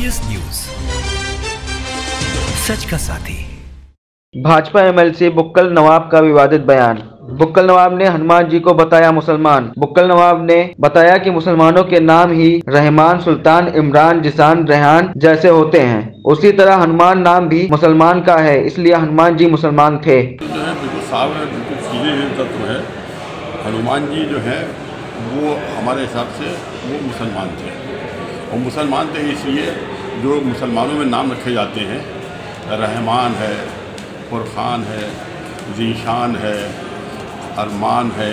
ABPS news, सच का साथी। Bhajpa MLC Bukkal नवाब का विवादित बयान। बुक्कल नवाब ने हनुमान जी को बताया मुसलमान। बुक्कल नवाब ने बताया कि मुसलमानों के नाम ही रहमान, सुल्तान, इमरान, जिसान, रेहान जैसे होते हैं। उसी तरह हनुमान नाम भी मुसलमान का है, इसलिए हनुमान जी मुसलमान थे। जो है बिल्कुल साफ है, बिल्कुल सीधे तत्व है। हनुमान जी जो है वो हमारे हिसाब से वो मुसलमान थे, और मुसलमान थे इसलिए जो मुसलमानों में नाम रखे जाते हैं, रहमान है, फुरखान है, ज़ीशान है, अरमान है,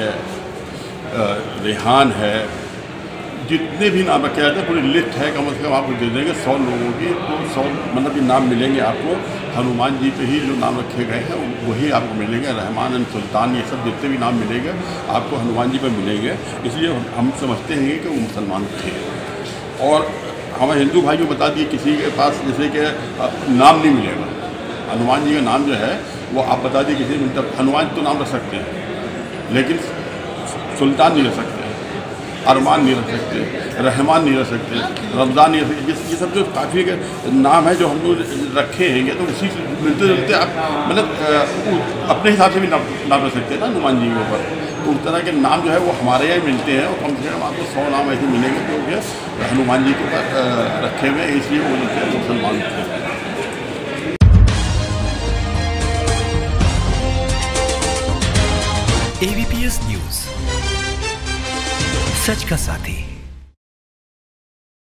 रेहान है, जितने भी नाम रखे जाते हैं पूरी लिस्ट है। कम से कम आपको दे देंगे 100 लोगों की, तो 100 मतलब ये नाम मिलेंगे आपको। हनुमान जी पे ही जो नाम रखे गए हैं वही आपको मिलेंगे। रहमान, सुल्तान, ये सब जितने भी नाम मिलेंगे आपको हनुमान जी पे मिलेंगे। इसलिए हम समझते हैं कि वो मुसलमान थे। और हमारे हिंदू भाई को बता दिए, किसी के पास जैसे कि नाम नहीं मिलेगा, हनुमान जी का नाम जो है वो आप बता दिए किसी मतलब हनुमान तो नाम रख सकते हैं, लेकिन सुल्तान नहीं रख सकते, अरमान नहीं रख सकते, रहमान नहीं रख सकते, रमज़ान नहीं रख सकते। ये सब जो काफ़ी नाम है जो हम लोग रखे हैं, तो उसी मिलते जुलते आप मतलब अपने हिसाब से भी नाम रख सकते हैं ना हनुमान जी के ऊपर। तो उस तरह के नाम जो है वो हमारे यहाँ मिलते हैं, और कम से कम आपको 100 नाम ऐसे मिलेंगे जो हनुमान जी के ऊपर रखे हुए हैं, इसलिए वो मुसलमान थे। ABPS न्यूज, सच का साथी।